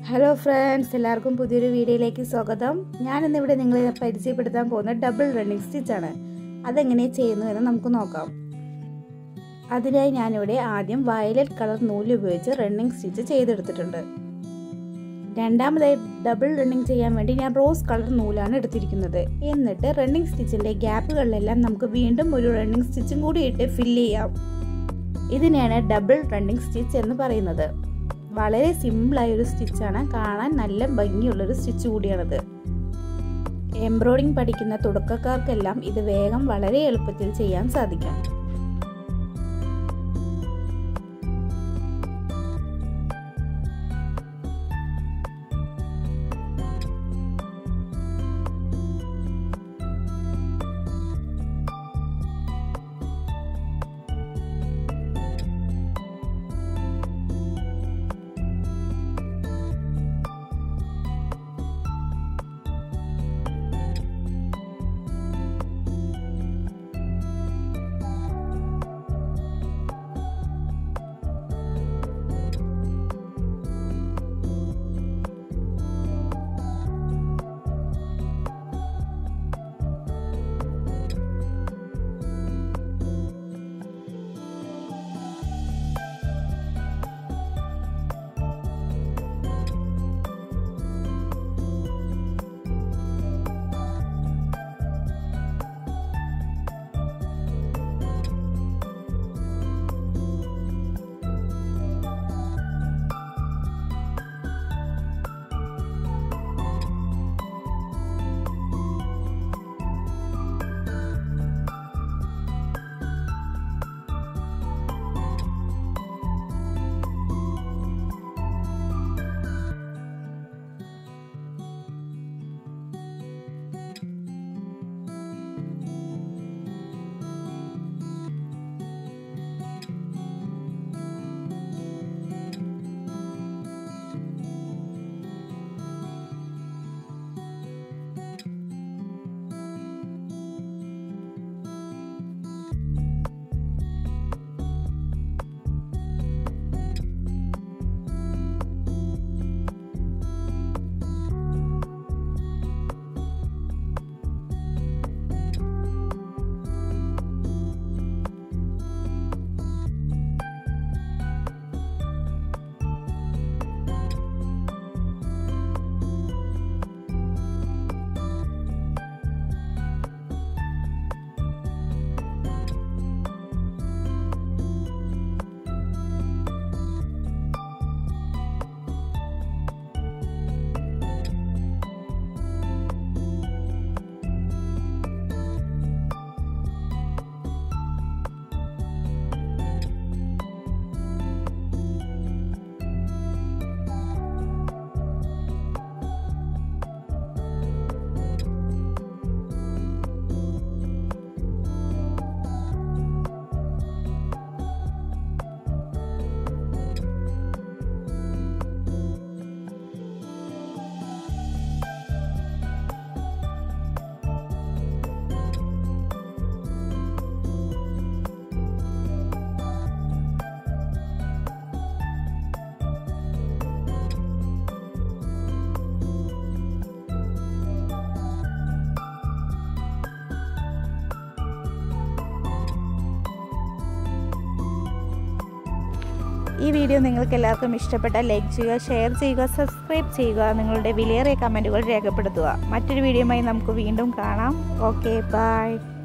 Hello friends, എല്ലാവർക്കും പുതിയൊരു വീഡിയോയിലേക്ക് സ്വാഗതം. ഞാനിന്നിവിടെ നിങ്ങളെ പരിചയപ്പെടുത്താൻ പോകുന്ന ഡബിൾ റണ്ണിങ് സ്റ്റിച്ചാണ്. അതെങ്ങനെ ചെയ്യുന്നു എന്ന് നമുക്ക് നോക്കാം. അതിനായി ഞാനിവിടെ ആദ്യം വയലറ്റ് കളർ നൂല് ഉപയോഗിച്ച് റണ്ണിങ് സ്റ്റിച്ച് ചെയ്തെടുത്തിട്ടുണ്ട്. രണ്ടാമതായി ഡബിൾ റണ്ണിങ് ചെയ്യാൻ വേണ്ടി ഞാൻ റോസ് കളർ നൂലാണ് എടുത്തിരിക്കുന്നത്. എന്നിട്ട് റണ്ണിങ് സ്റ്റിച്ചിൻ്റെ ഗ്യാപ്പുകളിലെല്ലാം നമുക്ക് വീണ്ടും ഒരു റണ്ണിങ് സ്റ്റിച്ചും കൂടി ഇട്ട് ഫില്ല് ചെയ്യാം. ഇതിനെയാണ് ഡബിൾ റണ്ണിങ് സ്റ്റിച്ച് എന്ന് പറയുന്നത്. വളരെ സിമ്പിളായ ഒരു സ്റ്റിച്ചാണ്, കാണാൻ നല്ല ഭംഗിയുള്ളൊരു സ്റ്റിച്ച് കൂടിയാണിത്. എംബ്രോയിഡിങ് പഠിക്കുന്ന തുടക്കക്കാർക്കെല്ലാം ഇത് വേഗം വളരെ എളുപ്പത്തിൽ ചെയ്യാൻ സാധിക്കും. ഈ വീഡിയോ നിങ്ങൾക്ക് എല്ലാവർക്കും ഇഷ്ടപ്പെട്ടാൽ ലൈക്ക് ചെയ്യുക, ഷെയർ ചെയ്യുക, സബ്സ്ക്രൈബ് ചെയ്യുക. നിങ്ങളുടെ വിലയേറിയ കമൻറ്റുകൾ രേഖപ്പെടുത്തുക. മറ്റൊരു വീഡിയോയുമായി നമുക്ക് വീണ്ടും കാണാം. Okay, by.